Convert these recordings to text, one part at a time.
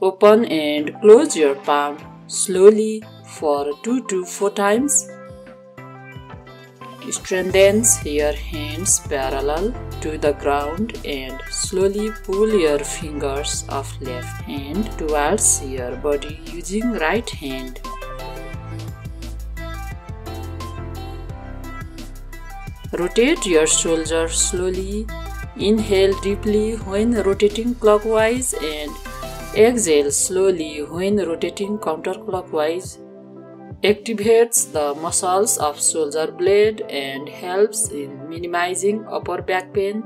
Open and close your palm slowly for 2 to 4 times. Strengthen your hands parallel to the ground and slowly pull your fingers of left hand towards your body using right hand. Rotate your shoulders slowly. Inhale deeply when rotating clockwise and exhale slowly when rotating counterclockwise. Activates the muscles of shoulder blade and helps in minimizing upper back pain.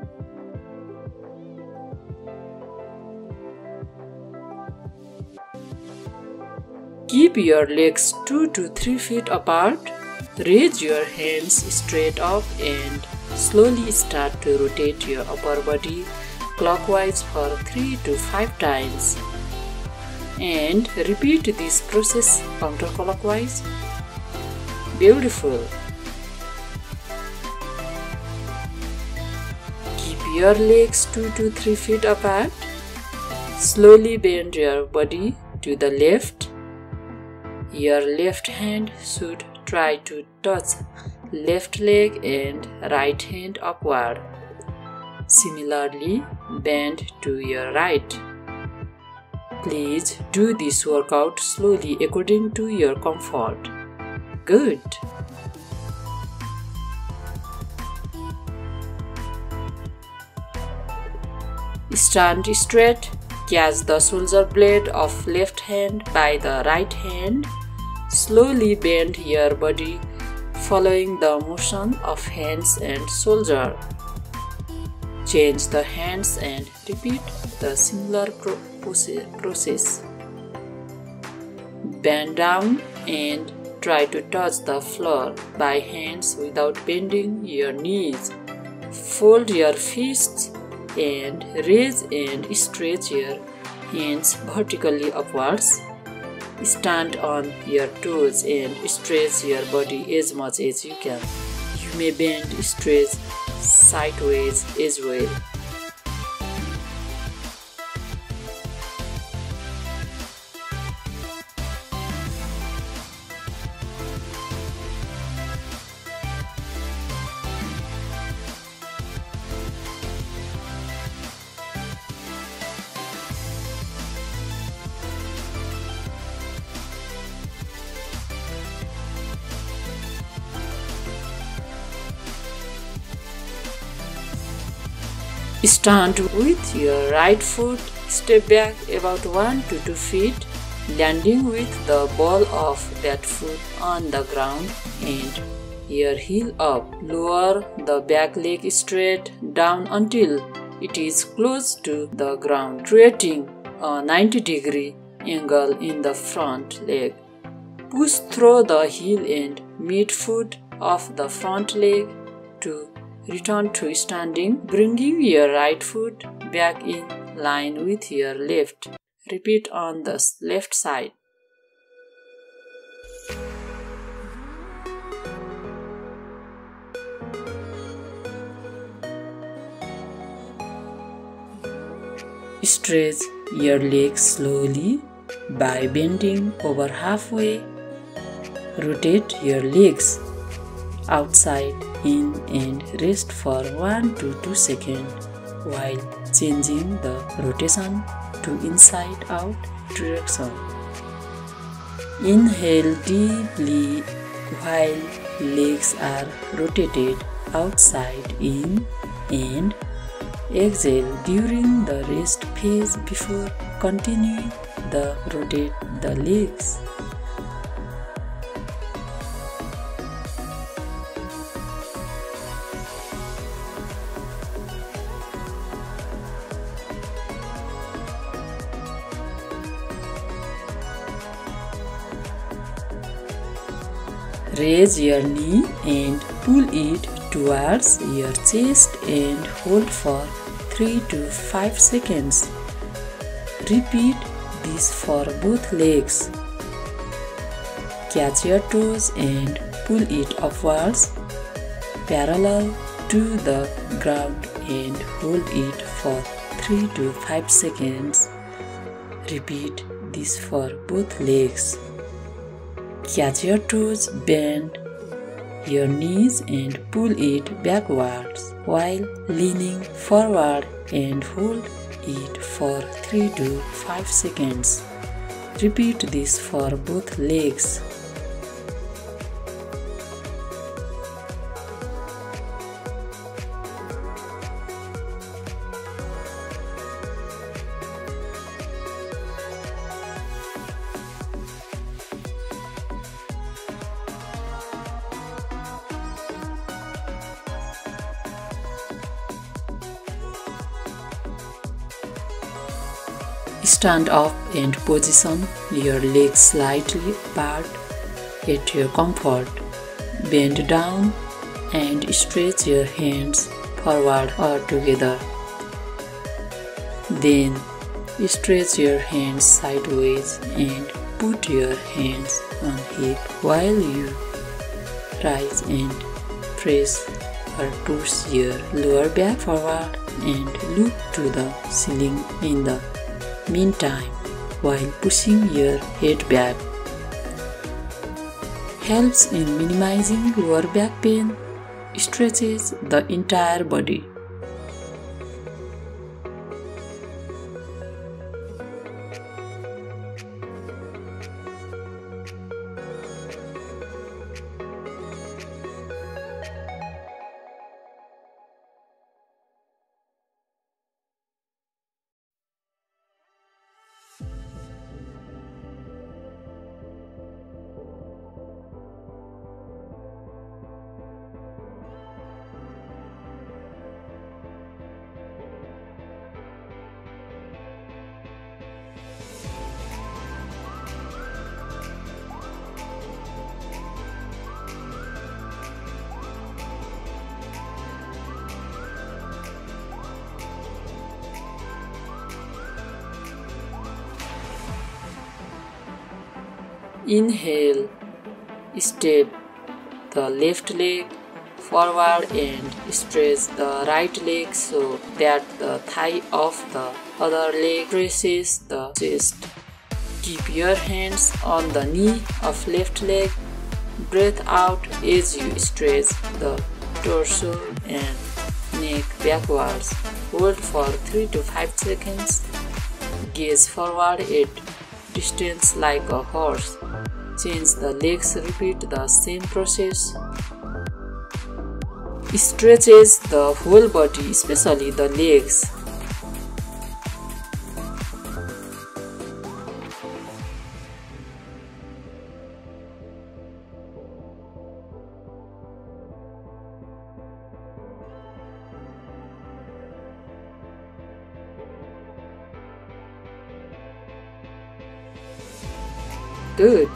Keep your legs 2 to 3 feet apart. Raise your hands straight up and slowly start to rotate your upper body clockwise for 3 to 5 times. And repeat this process counterclockwise. Beautiful. Keep your legs 2 to 3 feet apart. Slowly bend your body to the left. Your left hand should try to touch left leg and right hand upward. Similarly, bend to your right. Please do this workout slowly according to your comfort. Good. Stand straight. Catch the shoulder blade of left hand by the right hand. Slowly bend your body following the motion of hands and shoulder. Change the hands and repeat the similar process. Bend down and try to touch the floor by hands without bending your knees. Fold your fists and raise and stretch your hands vertically upwards. Stand on your toes and stretch your body as much as you can. You may bend, stretch sideways as well. Stand with your right foot, step back about 1 to 2 feet, landing with the ball of that foot on the ground and your heel up. Lower the back leg straight down until it is close to the ground, creating a 90-degree angle in the front leg. Push through the heel and midfoot of the front leg to return to standing, bringing your right foot back in line with your left. Repeat on the left side. Stretch your legs slowly by bending over halfway. Rotate your legs outside in and rest for 1 to 2 seconds while changing the rotation to inside out direction. Inhale deeply while legs are rotated outside in and exhale during the rest phase before continuing the rotate the legs. Raise your knee and pull it towards your chest and hold for 3 to 5 seconds. Repeat this for both legs. Catch your toes and pull it upwards parallel to the ground and hold it for 3 to 5 seconds. Repeat this for both legs. Catch your toes, bend your knees and pull it backwards while leaning forward and hold it for 3 to 5 seconds. Repeat this for both legs. Stand up and position your legs slightly apart at your comfort. Bend down and stretch your hands forward or together. Then stretch your hands sideways and put your hands on hip while you rise and press or push your lower back forward and look to the ceiling in the meantime while pushing your head back. Helps in minimizing lower back pain, stretches the entire body. Inhale, step the left leg forward and stretch the right leg so that the thigh of the other leg presses the chest. Keep your hands on the knee of left leg. Breathe out as you stretch the torso and neck backwards. Hold for 3 to 5 seconds. Gaze forward at distance like a horse. Change the legs, repeat the same process. Stretches the whole body, especially the legs. Good.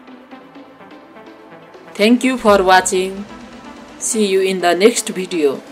Thank you for watching. See you in the next video.